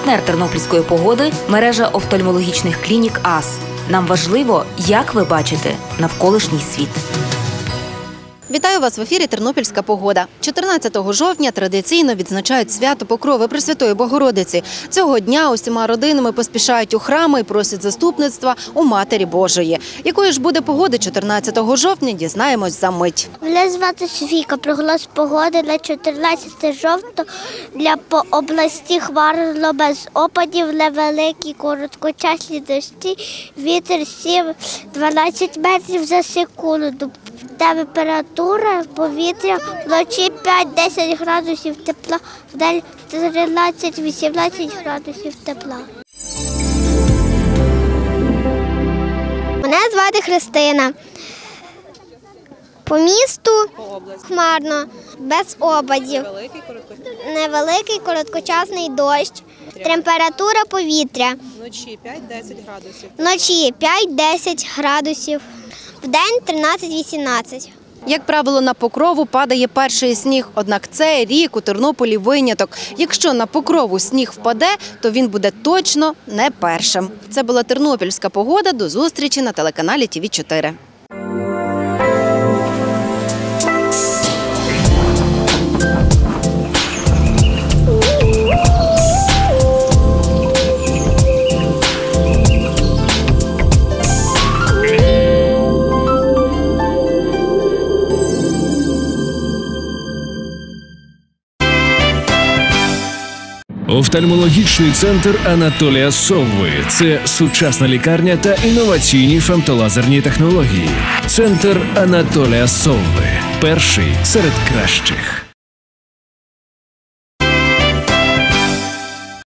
Партнер тернопільської погоди – мережа офтальмологічних клінік АС. Нам важливо, як ви бачите навколишній світ. Вітаю вас в ефірі «Тернопільська погода». 14 жовтня традиційно відзначають свято Покрови Пресвятої Богородиці. Цього дня усіма родинами поспішають у храми і просять заступництва у Матері Божої. Якою ж буде погода 14 жовтня, дізнаємось за мить. Мене звати Софійка. Прогноз погоди на 14 жовтня для області хмарно без опадів, невеликі короткочасні дощі, вітер 7-12 метрів за секунду. Температура повітря вночі 5-10 градусів тепла, вдень 13-18 градусів тепла. Мене звати Христина. По місту хмарно, без опадів. Невеликий короткочасний дощ. Температура повітря. Вночі 5-10 градусів. Вночі 5-10 градусів. Вдень 13-18. Як правило, на Покрову падає перший сніг, однак цей рік у Тернополі виняток. Якщо на Покрову сніг впаде, то він буде точно не першим. Це була тернопільська погода. До зустрічі на телеканалі ТВ4. Офтальмологічний центр Анатолія Совви – це сучасна лікарня та інноваційні фемтолазерні технології. Центр Анатолія Совви – перший серед кращих.